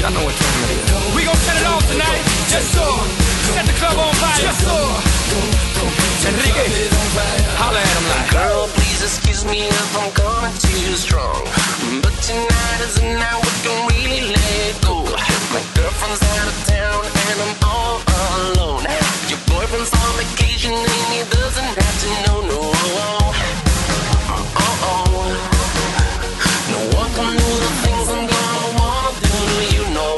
I know what time it is. We gon' set it off tonight. Yes, sir. Set the club on fire. Yes, sir. Enrique, holla at him like. Girl, please excuse me if I'm coming too strong, but tonight is the night we can really let it go. My girlfriend's out of town and I'm all alone. Your boyfriend's on vacation and he doesn't have to know, no. No one can do the things I'm gonna wanna do, you know.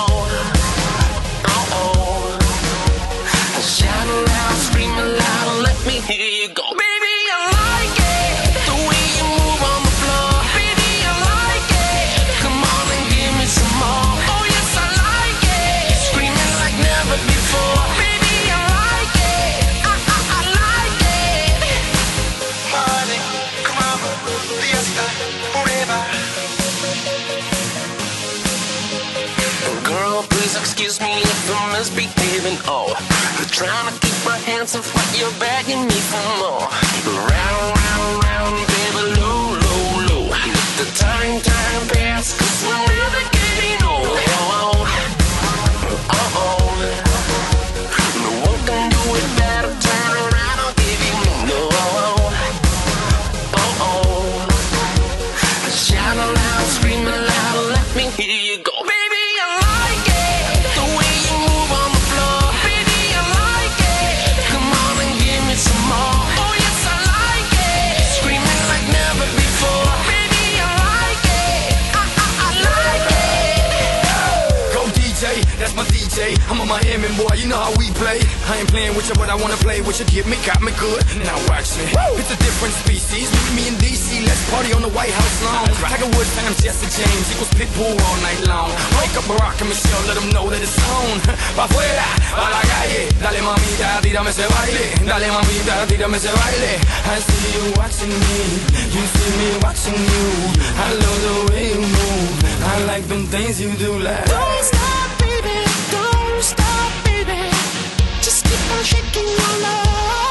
Shout aloud, scream aloud, let me hear you go. Baby, I like it, the way you move on the floor. Baby, I like it, come on and give me some more. Oh yes, I like it, screaming like never before. Baby, I like it, I like it. Party, come on, fiesta, forever. Girl, please excuse me if I'm misbehaving. Oh, trying to keep my hands off, but you're begging me for more. Round, round, round, baby, low, low, low. Let the time pass, 'cause we're never getting old. No one can do it better. Turn around, I'll give you more. Shout aloud, scream aloud, let me hear you go. Baby, I like it, the way you move on the floor. Baby, I like it, come on and give me some more. Oh yes, I like it, screaming like never before. Baby, I like it, I like it. Go DJ, that's my DJ. I'm a Miami boy, you know how we play. I ain't playing with you, but I wanna play with you. Get me, got me good. Now watch me. It's a different species. Meet me in DC, let's party on the White House lawn. Tiger Woods times Jesse James equals Pitbull all night long. Wake up Barack and Michelle, let them know that it's on. Pa' afuera, pa' la calle. Dale mamita, tírame ese baile. Dale mamita, tírame ese baile. I see you watching me, you see me watching you. I love the way you move, I like them things you do like. Don't stop, baby, don't stop, baby. Just keep on shaking your love.